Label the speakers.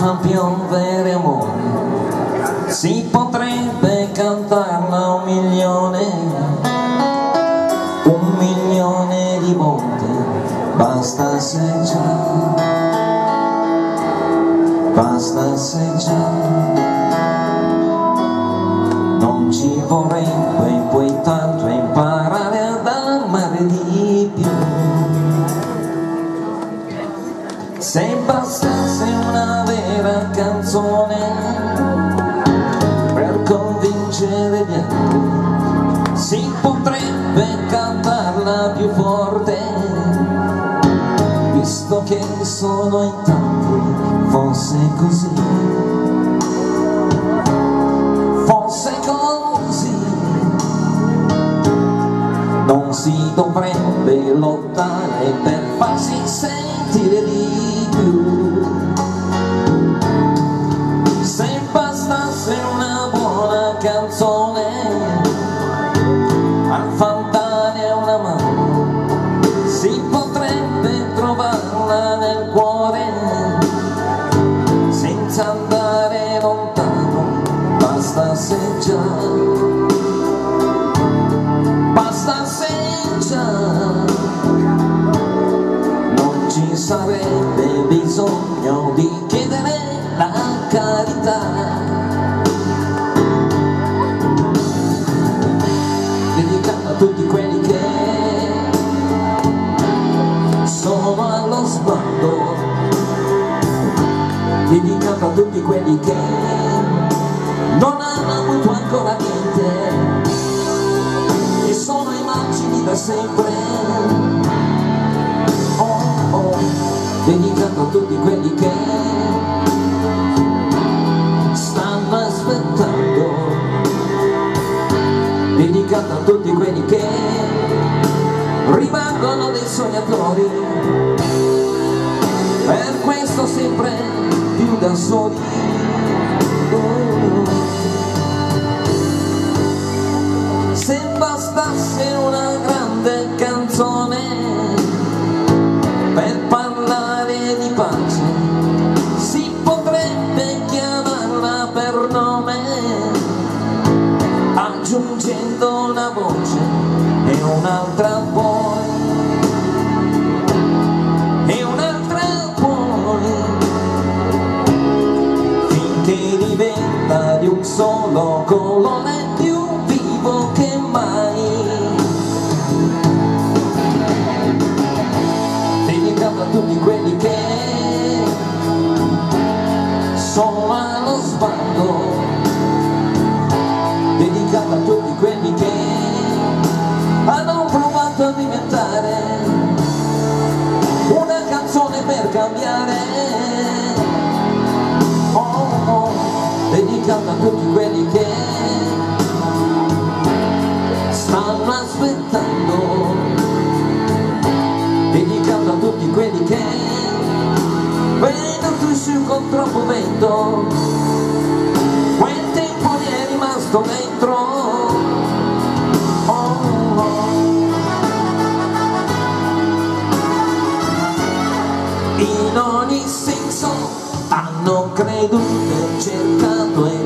Speaker 1: fa piovere amore, si potrebbe cantarla 1.000.000 di volte, basta se già, non ci vorrebbe poi tanto imparare ad amare di più. Se bastasse una vera canzone per convincere gli altri, si potrebbe cantarla più forte, visto che sono in tanti, fosse così, non si dovrebbe lottare per farsi sentire di più. Se bastasse una buona canzone a far dare una mano, si potrebbe trovarla nel cuore senza andare lontano, basta se già, non ci sarebbe bisogno di chiedere la carità. Dedicato a tutti quelli che sono allo sbando, dedicato a tutti quelli che non hanno avuto ancora niente e sono i margini da sempre. Oh, oh, dedicato a tutti quelli che stanno aspettando, dedicato a tutti quelli che rimangono dei sognatori, per questo sempre più da soli. Se bastasse una grande canzone per parlare di pace, si potrebbe chiamarla per nome, aggiungendo una voce e un'altra poi, e un'altra poi, finché diventa di un solo colore più vivo che mai. Dedicato a tutti quelli che sono allo sbando, dedicato a tutti quelli che hanno provato a diventare una canzone per cambiare. Oh, oh, dedicato a tutti quelli che stanno aspettando, dedicato a tutti quelli che venuti su con troppo vento, quel tempo gli è rimasto dentro. Oh, oh. In ogni senso hanno creduto, cercato e